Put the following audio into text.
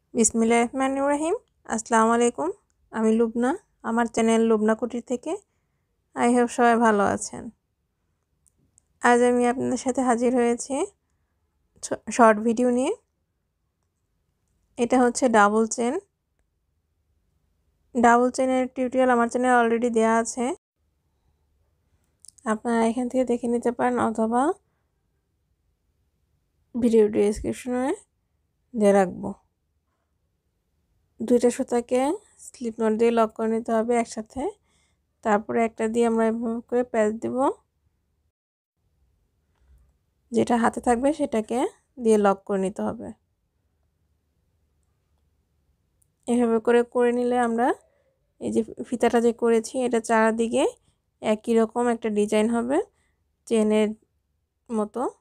বিসমিল্লাহির রহমানির রহিম। আসসালামু আলাইকুম। আমি লুবনা, আমার চ্যানেল লুবনা কুটির থেকে। আই হোপ সবাই ভালো আছেন। আজ আমি আপনাদের সাথে হাজির হয়েছি শর্ট ভিডিও নিয়ে। এটা হচ্ছে ডাবল চেনের টিউটোরিয়াল আমার চ্যানেলে অলরেডি দেওয়া আছে, আপনারা এখান থেকে দেখে নিতে পারেন অথবা ভিডিও ডেসক্রিপশনে দিয়ে রাখবো। দুইটা সুতাকে স্লিপ নট দিয়ে লক করে নিতে হবে একসাথে, তারপরে একটা দিয়ে আমরা এভাবে করে প্যাচ দেব, যেটা হাতে থাকবে সেটাকে দিয়ে লক করে নিতে হবে। এভাবে করে নিলে আমরা এই যে ফিতাটা যে করেছি এটা চারদিকে একই রকম একটা ডিজাইন হবে চেনের মতো।